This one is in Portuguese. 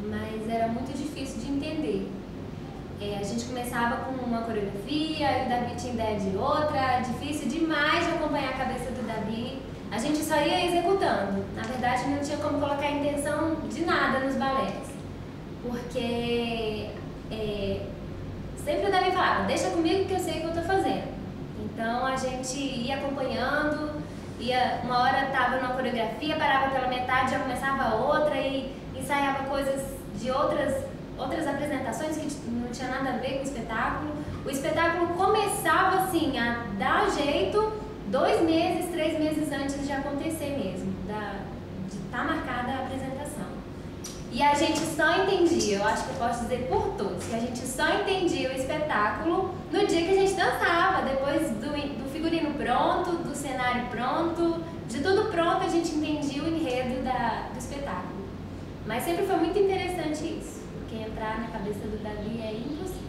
mas era muito difícil de entender. A gente começava com uma coreografia, o Davi tinha ideia de outra, difícil demais de acompanhar a cabeça do Davi. A gente só ia executando. Na verdade, não tinha como colocar intenção de nada nos balés, porque sempre o Davi falava, deixa comigo que eu sei o que eu estou fazendo. Então a gente ia acompanhando, uma hora estava numa coreografia, parava pela metade, já começava outra e ensaiava coisas de outras apresentações que não tinha nada a ver com o espetáculo. O espetáculo começava assim a dar jeito 2 meses, 3 meses antes de acontecer mesmo, de estar marcada a apresentação. E a gente só entendia, eu acho que eu posso dizer por todos, que a gente só entendia o espetáculo no dia que a gente dançava, depois do figurino pronto, do cenário pronto, de tudo pronto, a gente entendia o enredo do espetáculo. Mas sempre foi muito interessante isso, porque entrar na cabeça do Davi é impossível.